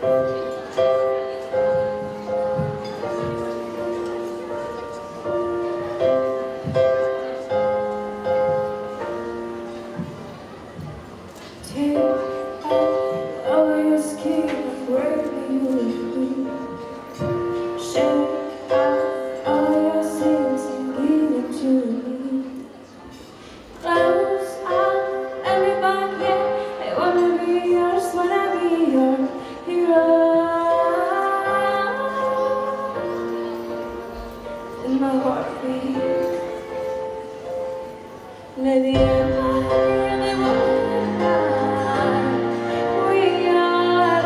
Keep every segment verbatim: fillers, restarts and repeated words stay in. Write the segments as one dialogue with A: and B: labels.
A: Let the empire they won't die. We are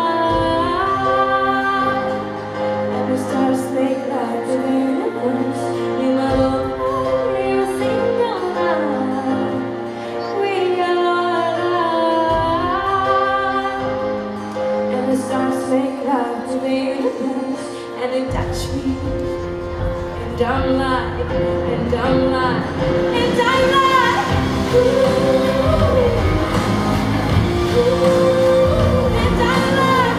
A: alive, and the stars make like the universe. You love you sing alive. We are alive, and the stars make like the universe, and they touch me. And I'm like, and I'm like, and I'm like, ooh, ooh, and I'm like,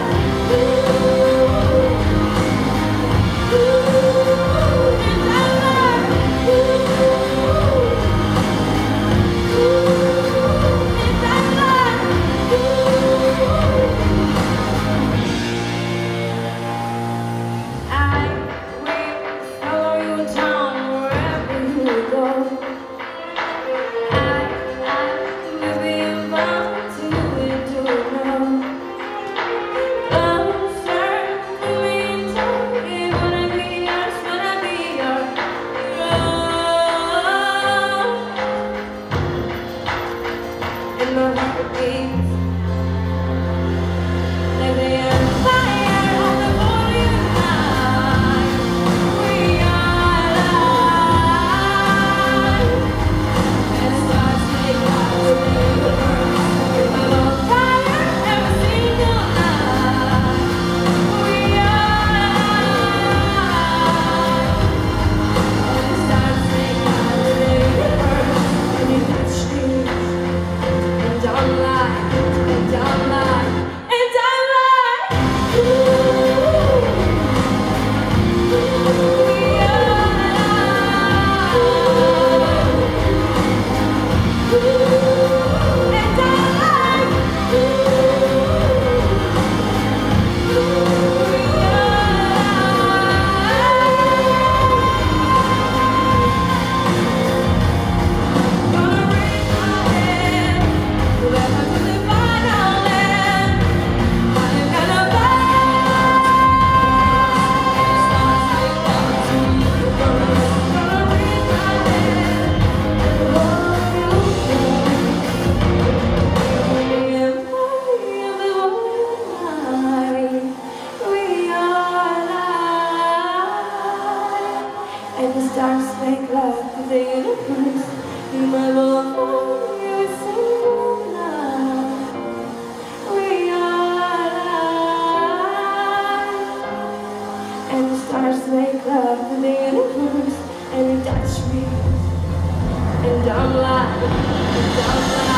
A: ooh, ooh, and I'm like, ooh, ooh, and I'm like, ooh. I And the stars make love to the universe. You my love, you sing now. We are alive. And the stars make love to the universe, and you touch me, and I'm like, and I'm like.